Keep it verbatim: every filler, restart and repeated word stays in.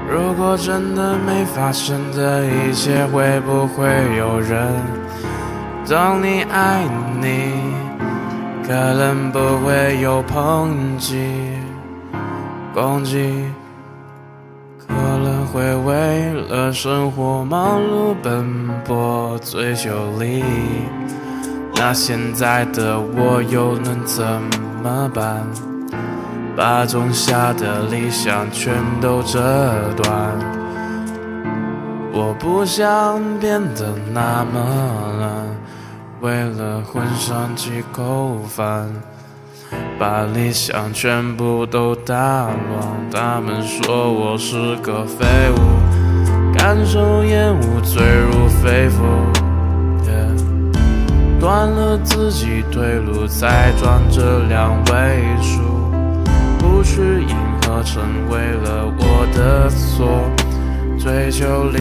如果真的没发生的一切，会不会有人懂你爱你？可能不会有抨击、攻击，可能会为了生活忙碌奔波追求利益。那现在的我又能怎么办？把种下的理想全都折断。我不想变得那么烂，为了混上几口饭，把理想全部都打乱。他们说我是个废物，感受厌恶坠入肺腑， yeah. 断了自己退路，才赚这两位数。不去迎合成为了我的错，追求